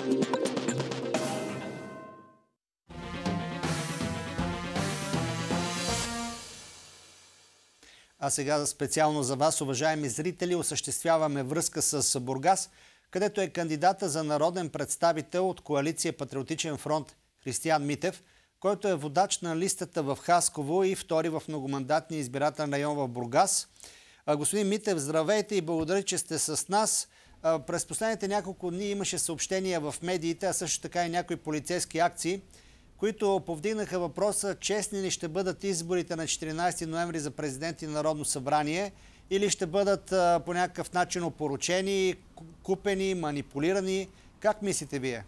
А сега специално за вас, уважаеми зрители, осъществяваме връзка с Бургас, където е кандидата за народен представител от коалиция Патриотичен фронт Християн Митев, който е водач на листата в Хасково и втори в многомандатния избирателен район в Бургас. Господин Митев, здравейте и благодаря, че сте с нас. През последните няколко дни имаше съобщения в медиите, а също така и някои полицейски акции, които повдигнаха въпроса, честни ли ще бъдат изборите на 14 ноември за президент и Народно събрание, или ще бъдат по някакъв начин опорочени, купени, манипулирани. Как мислите вие?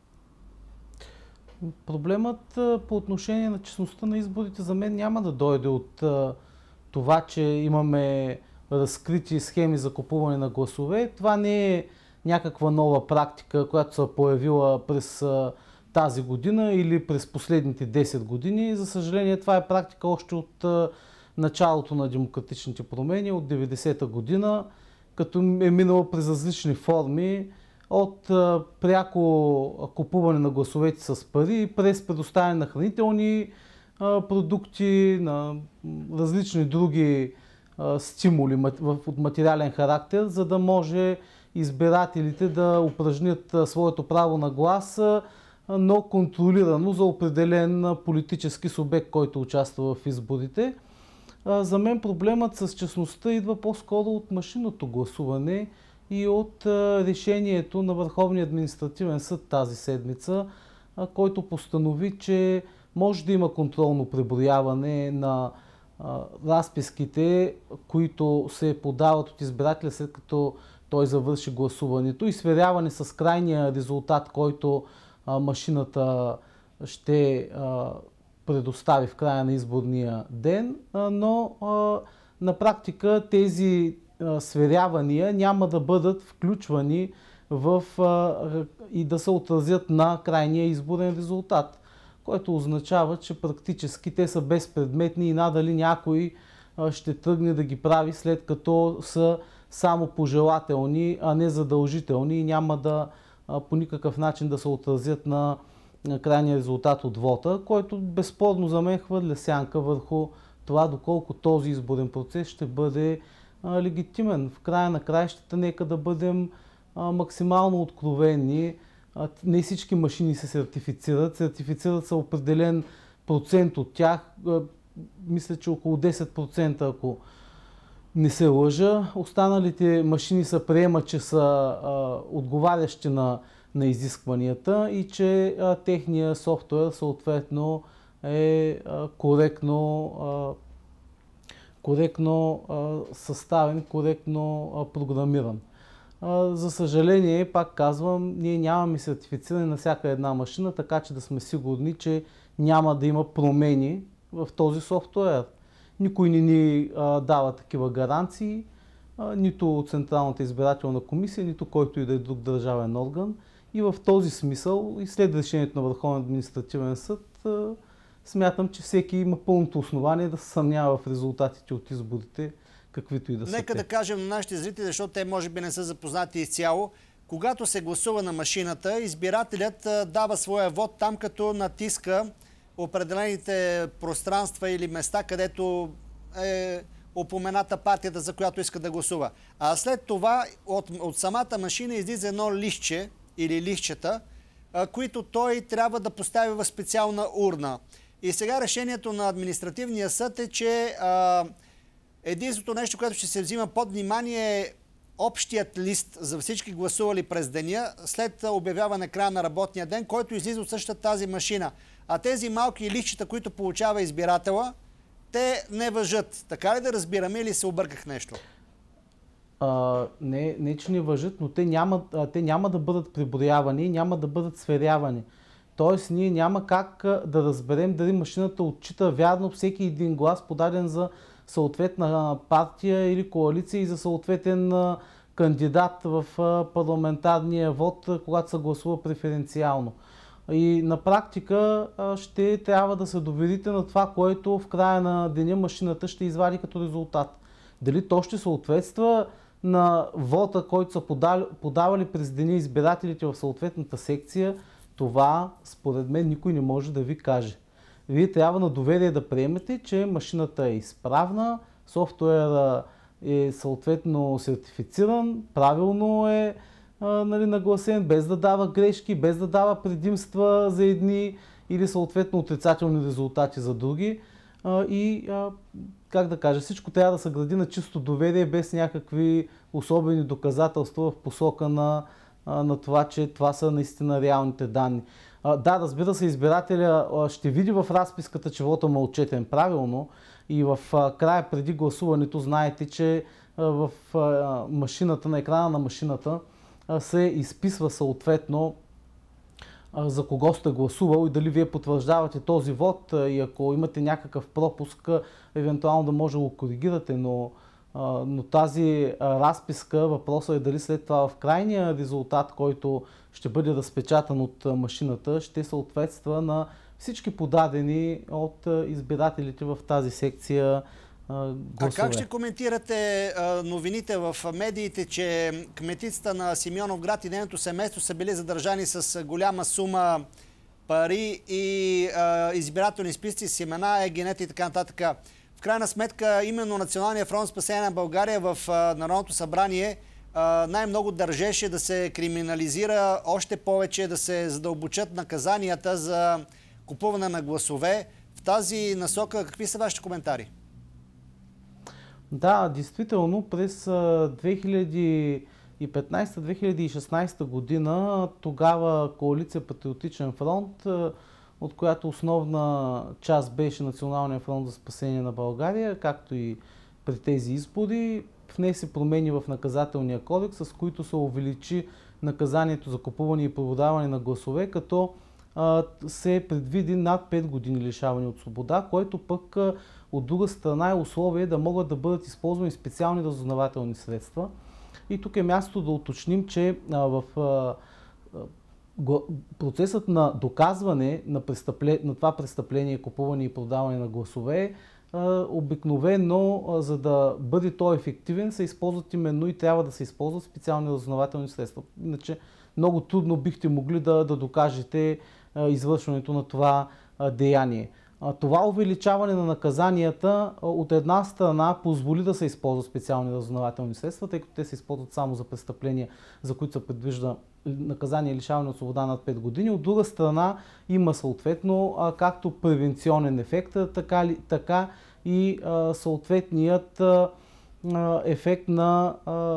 Проблемът по отношение на честността на изборите за мен няма да дойде от това, че имаме разкрити схеми за купуване на гласове. Това не е някаква нова практика, която се е появила през тази година или през последните 10 години. За съжаление, това е практика още от началото на демократичните промени, от 90-та година, като е минала през различни форми, от пряко купуване на гласовете с пари, през предоставяне на хранителни продукти, на различни други стимули от материален характер, за да може избирателите да упражнят своето право на глас, но контролирано за определен политически субект, който участва в изборите. За мен проблемът с честността идва по-скоро от машинното гласуване и от решението на Върховния административен съд тази седмица, който постанови, че може да има контролно преброяване на разписките, които се подават от избирателя след като той завърши гласуването, и сверяване с крайния резултат, който машината ще предостави в края на изборния ден, но на практика тези сверявания няма да бъдат включвани и да се отразят на крайния изборен резултат, което означава, че практически те са безпредметни и надали някой ще тръгне да ги прави, след като са само пожелателни, а не задължителни и няма да по никакъв начин да се отразят на крайния резултат от вота, който безспорно за мен хвърля сянка върху това доколко този изборен процес ще бъде легитимен. В края на краищата нека да бъдем максимално откровени. Не всички машини се сертифицират. Сертифицират се определен процент от тях. Мисля, че около 10%, ако не се лъжа. Останалите машини се приемат, че са отговарящи на изискванията и че техният софтуер съответно е коректно съставен, коректно програмиран. За съжаление, пак казвам, ние нямаме сертифициране на всяка една машина, така че да сме сигурни, че няма да има промени в този софтуер. Никой не ни дава такива гаранции, нито Централната избирателна комисия, нито който и да е друг държавен орган. И в този смисъл, и след решението на Върховен административен съд, смятам, че всеки има пълното основание да се съмнява в резултатите от изборите, каквито и да са. Нека да кажем на нашите зрители, защото те може би не са запознати изцяло. Когато се гласува на машината, избирателят дава своя вод там, като натиска определените пространства или места, където е упомената партията, за която иска да гласува. А след това от самата машина излиза едно листче или листчета, които той трябва да постави в специална урна. И сега решението на административния съд е, че единственото нещо, което ще се взима под внимание, е общият лист за всички гласували през деня, след обявяване края на работния ден, който излиза от същата тази машина. А тези малки листчета, които получава избирателя, те не важат. Така ли да разбираме, или се обърках нещо? Не, че не важат, но те няма да бъдат преброявани, няма да бъдат сверявани. Тоест, ние няма как да разберем дали машината отчита вярно всеки един глас, подаден за съответна партия или коалиция и за съответен кандидат в парламентарния вод, когато се гласува преференциално. И на практика ще трябва да се доверите на това, което в края на деня машината ще извади като резултат. Дали то ще съответства на вота, който са подавали през деня избирателите в съответната секция, това според мен никой не може да ви каже. Вие трябва на доверие да приемете, че машината е изправна, софтуерът е съответно сертифициран, правилно е нагласен, без да дава грешки, без да дава предимства за едни или съответно отрицателни резултати за други. Как да кажа, всичко трябва да се гради на чисто доверие, без някакви особени доказателства в посока на това, че това са наистина реалните данни. Да, разбира се, избирателя ще види в разписката, че вота му е отчетен правилно и в края преди гласуването знаете, че в машината, на екрана на машината се изписва съответно за кого сте гласувал и дали вие потвърждавате този вод и ако имате някакъв пропуск, евентуално да може да го коригирате, но тази разписка, въпросът е дали след това в крайния резултат, който ще бъде разпечатан от машината, ще съответства на всички подадени от избирателите в тази секция гласове. А как ще коментирате новините в медиите, че кметицата на Симеоновград и нейното семейство са били задържани с голяма сума пари и избирателни списъци с имена, егенети и така нататък? В крайна сметка, именно Националния фронт спасение на България в Народното събрание най-много държеше да се криминализира още повече, да се задълбочат наказанията за купуване на гласове. В тази насока какви са вашите коментари? Да, действително през 2015-2016 година тогава коалиция Патриотичен фронт, от която основна част беше Националния фронт за спасение на България, както и при тези избори, внесе промени в наказателния кодекс, с които се увеличи наказанието за купуване и продаване на гласове, като се предвиди над 5 години лишаване от свобода, което пък от друга страна е условие да могат да бъдат използвани специални разузнавателни средства. И тук е място да уточним, че в процесът на доказване на това престъпление, купуване и продаване на гласове, обикновено, за да бъде то ефективен, се използват именно и трябва да се използват специални разузнавателни средства. Иначе много трудно бихте могли да докажете извършването на това деяние. Това увеличаване на наказанията от една страна позволи да се използват специални разузнавателни средства, тъй като те се използват само за престъпления, за които се предвижда наказание лишаване от свобода над 5 години. От друга страна има съответно както превенционен ефект, така и съответният ефект на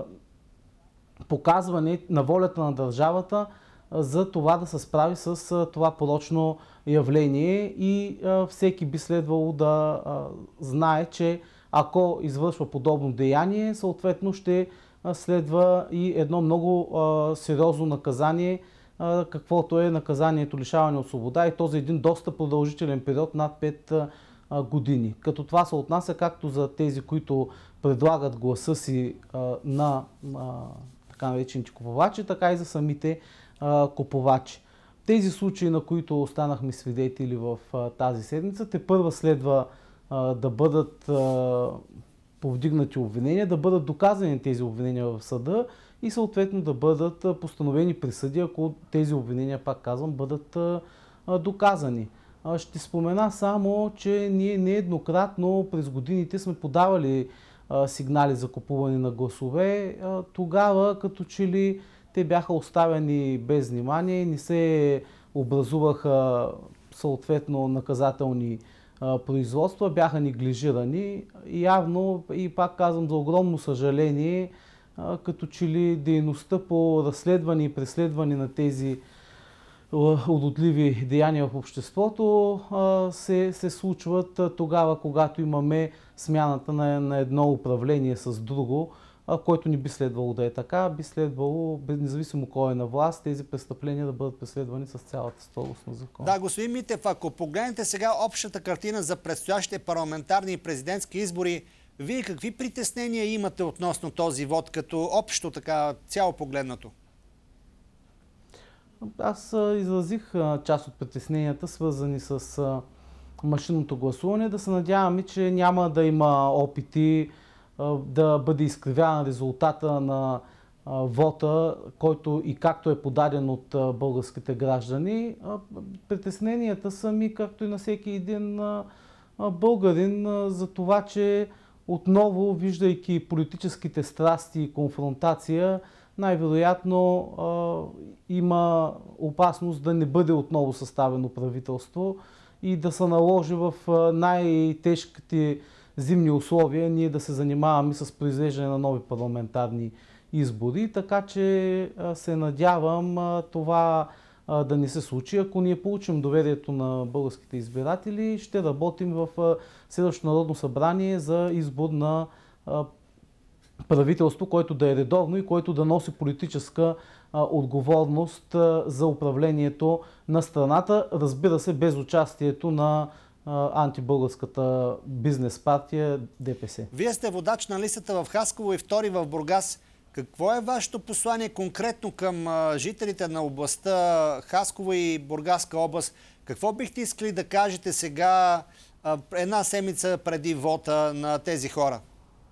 показване на волята на държавата за това да се справи с това порочно явление и всеки би следвало да знае, че ако извършва подобно деяние, съответно ще следва и едно много сериозно наказание, каквото е наказанието лишаване от свобода и то за един доста продължителен период над 5 години. Като това се отнася както за тези, които предлагат гласа си на така наречените купувачи, така и за самите купувачи. Тези случаи, на които останахме свидетели в тази седмица, тепърва следва да бъдат повдигнати обвинения, да бъдат доказани тези обвинения в съда и съответно да бъдат постановени присъди, ако тези обвинения, пак казвам, бъдат доказани. Ще спомена само, че ние нееднократно през годините сме подавали сигнали за купуване на гласове. Тогава като че ли те бяха оставени без внимание, не се образуваха съответно наказателни производства, бяха неглижирани и явно, и пак казвам за огромно съжаление, като че ли дейността по разследване и преследване на тези уродливи деяния в обществото се случват тогава, когато имаме смяната на едно управление с друго, който не би следвало да е така, би следвало, независимо кой е на власт, тези престъпления да бъдат преследвани с цялата строгост на закона. Да, господин Митев, ако погледнете сега общата картина за предстоящите парламентарни и президентски избори, вие какви притеснения имате относно този вод, като общо така цяло погледнато? Аз изразих част от притесненията, свързани с машинното гласуване. Да се надяваме, че няма да има опити да бъде изкривяван резултата на вота, който и както е подаден от българските граждани. Притесненията са ми, както и на всеки един българин, за това, че отново, виждайки политическите страсти и конфронтация, най-вероятно има опасност да не бъде отново съставено правителство и да се наложи в най-тежките зимни условия ние да се занимаваме с произвеждане на нови парламентарни избори, така че се надявам това да не се случи. Ако ние получим доверието на българските избиратели, ще работим в следващото Народно събрание за избор на правителство, което да е редовно и което да носи политическа отговорност за управлението на страната, разбира се, без участието на антибългарската бизнес партия ДПС. Вие сте водач на листата в Хасково и втори в Бургас. Какво е вашето послание конкретно към жителите на областта Хасково и Бургаска област? Какво бихте искали да кажете сега, една седмица преди вота, на тези хора?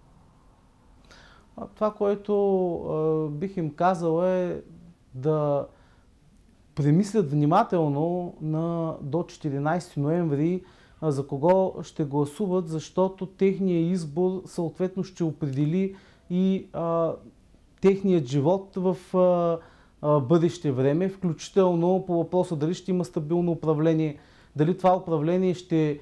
Това, което бих им казал, е да премислят внимателно до 14 ноември за кого ще гласуват, защото техният избор съответно ще определи и техният живот в бъдеще време, включително по въпроса дали ще има стабилно управление, дали това управление ще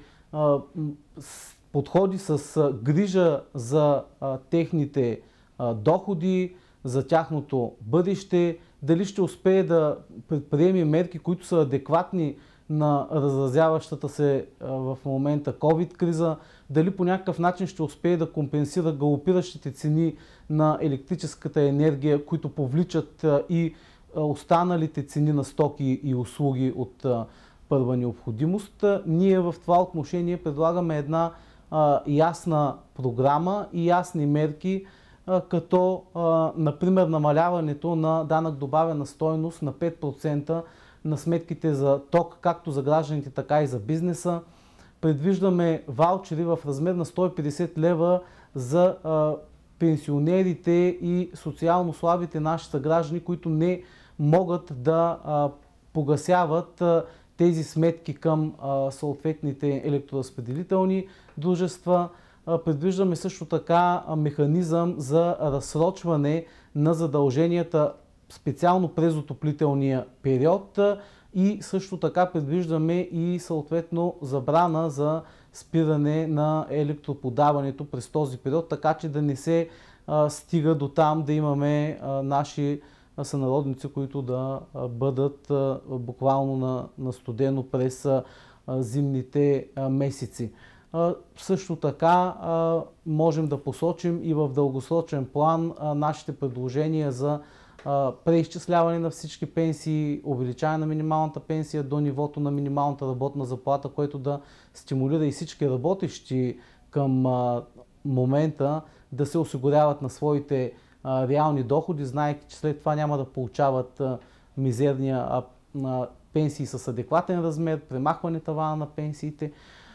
подходи с грижа за техните доходи, за тяхното бъдеще, дали ще успее да предприеме мерки, които са адекватни на разразяващата се в момента COVID криза, дали по някакъв начин ще успее да компенсира галопиращите цени на електрическата енергия, които повличат и останалите цени на стоки и услуги от първа необходимост. Ние в това отношение предлагаме една ясна програма и ясни мерки, като например намаляването на данък добавена стойност на 5% на сметките за ток, както за гражданите, така и за бизнеса. Предвиждаме ваучери в размер на 150 лева за пенсионерите и социално слабите наши съграждани, които не могат да погасяват тези сметки към съответните електроразпределителни дружества. Предвиждаме също така механизъм за разсрочване на задълженията специално през отоплителния период и също така предвиждаме и съответно забрана за спиране на електроподаването през този период, така че да не се стига до там да имаме наши сънародници, които да бъдат буквално на студено през зимните месеци. Също така можем да посочим и в дългосрочен план нашите предложения за преизчисляване на всички пенсии, увеличаване на минималната пенсия до нивото на минималната работна заплата, което да стимулира и всички работещи към момента да се осигуряват на своите реални доходи, знаейки, че след това няма да получават мизерния пенсии с адекватен размер, премахване тавана на пенсиите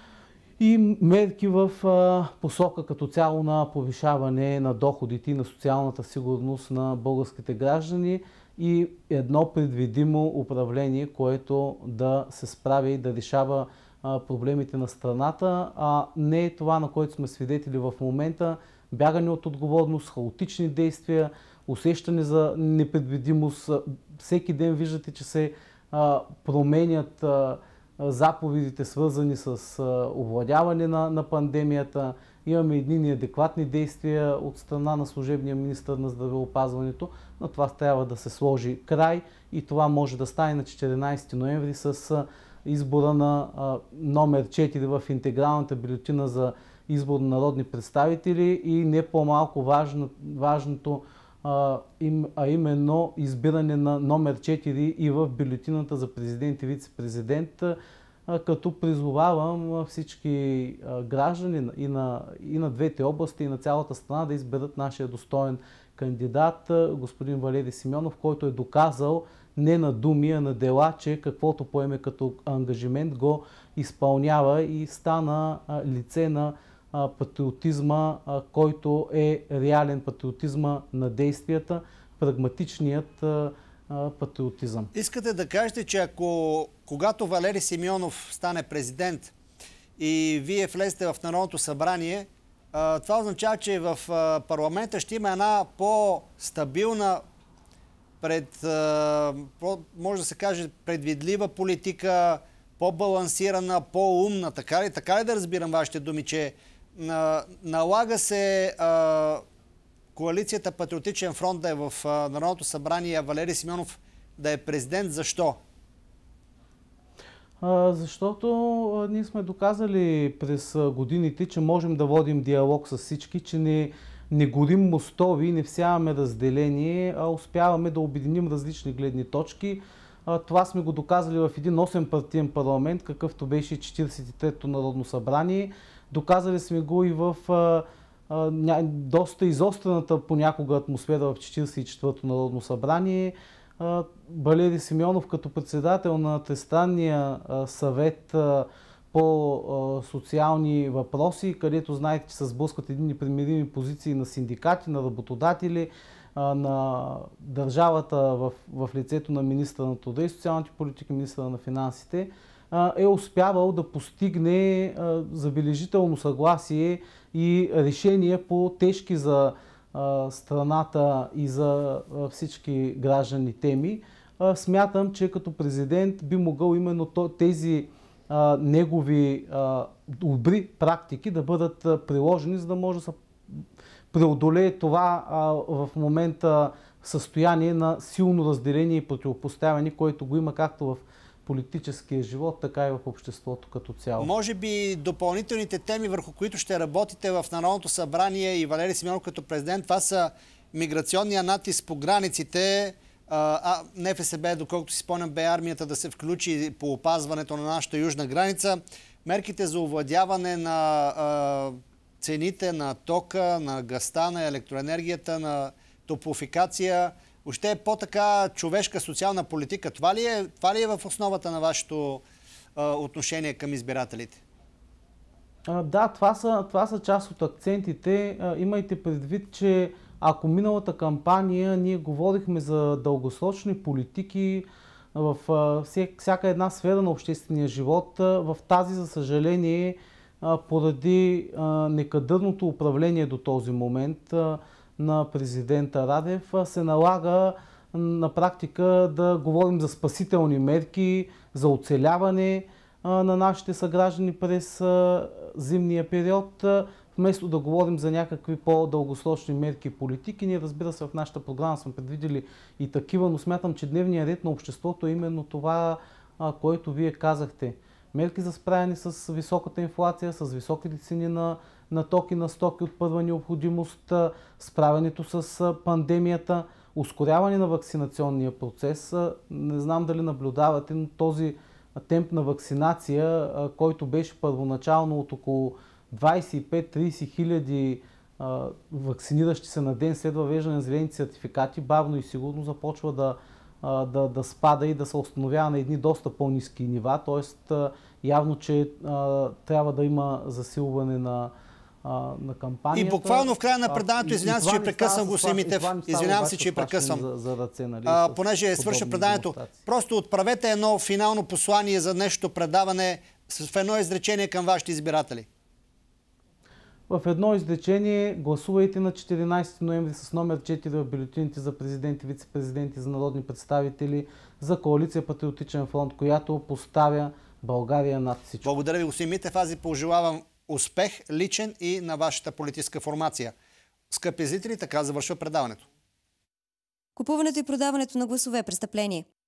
и мерки в посока като цяло на повишаване на доходите и на социалната сигурност на българските граждани и едно предвидимо управление, което да се справя и да решава проблемите на страната, а не това, на което сме свидетели в момента, бягане от отговорност, хаотични действия, усещане за непредвидимост. Всеки ден виждате, че се променят заповедите, свързани с овладяване на пандемията. Имаме едни неадекватни действия от страна на служебния министър на здравеопазването, но това трябва да се сложи край и това може да стане на 14 ноември с избора на номер 4 в интегралната бюлетина за избор на народни представители и не по-малко важното, а именно избиране на номер 4 и в бюлетината за президент и вице-президент, като призовавам всички граждани и на двете области и на цялата страна да изберат нашия достоен кандидат, господин Валери Симеонов, който е доказал не на думи, а на дела, че каквото поеме като ангажимент го изпълнява и стана лице на патриотизма, който е реален, патриотизма на действията, прагматичният патриотизъм. Искате да кажете, че когато Валери Симеонов стане президент и вие влезете в Народното събрание, това означава, че в парламента ще има една по-стабилна, може да се каже, предвидлива политика, по-балансирана, по-умна. Така ли да разбирам вашите думи, че налага се коалицията Патриотичен фронт да е в Народното събрание, а Валери Симеонов да е президент? Защо? Защото ние сме доказали през годините, че можем да водим диалог с всички, че не горим мостови, не всяваме разделение, а успяваме да обединим различни гледни точки. Това сме го доказали в един 8-партиен парламент, какъвто беше 43-то Народно събрание. Доказали сме го и в доста изострената понякога атмосфера в 44-то Народно събрание. Валери Симеонов като председател на Тристранния съвет по социални въпроси, където знаете, че се сблъскват едни непримирими позиции на синдикати, на работодатели, на държавата в лицето на министъра на труда и социалните политики, министъра на финансите, е успявал да постигне забележително съгласие и решение по тежки за страната и за всички граждани теми. Смятам, че като президент би могъл именно тези негови добри практики да бъдат приложени, за да може да се преодолее това в момента състояние на силно разделение и противопоставяне, което го има както в политическия живот, така и в обществото като цяло. Може би допълнителните теми, върху които ще работите в Народното събрание и Валери Симеонов като президент, това са миграционния натиск по границите. НФСБ, доколкото си спомням, бе армията да се включи по опазването на нашата южна граница. Мерките за овладяване на цените на тока, на газта, на електроенергията, на топлофикация. Още е по-така човешка социална политика. Това ли е в основата на вашето отношение към избирателите? Да, това са част от акцентите. Имайте предвид, че ако миналата кампания ние говорихме за дългосрочни политики в всяка една сфера на обществения живот, в тази, за съжаление, поради некадърното управление до този момент на президента Радев, се налага на практика да говорим за спасителни мерки, за оцеляване на нашите съграждани през зимния период, вместо да говорим за някакви по-дългосрочни мерки и политики. Ние, разбира се, в нашата програма сме предвидели и такива, но смятам, че дневният ред на обществото е именно това, което вие казахте. Мерки за справяне с високата инфлация, с високите цени на токи, на стоки от първа необходимост, справянето с пандемията, ускоряване на вакцинационния процес. Не знам дали наблюдавате, но този темп на вакцинация, който беше първоначално от около 25-30 хиляди вакциниращи се на ден след въвеждане на зелените сертификати, бавно и сигурно започва да спада и да се установява на едни доста по-ниски нива. Тоест, явно, че трябва да има засилване на кампанията. И буквално в края на предаването, извинявам се, че прекъсвам господин Митев. Извинявам се, че прекъсвам. Понеже свърша предаването. Просто отправете едно финално послание за днешното предаване в едно изречение към вашите избиратели. В едно изречение: гласувайте на 14 ноември с номер 4 в бюлетините за президенти, вице-президенти, за народни представители, за коалиция Патриотичен фронт, която поставя България над всичко. Благодаря ви, господин Митев. Аз ви пожелавам успех личен и на вашата политическа формация. Скъпи зрители, така завършва предаването. Купуването и продаването на гласове е престъпление.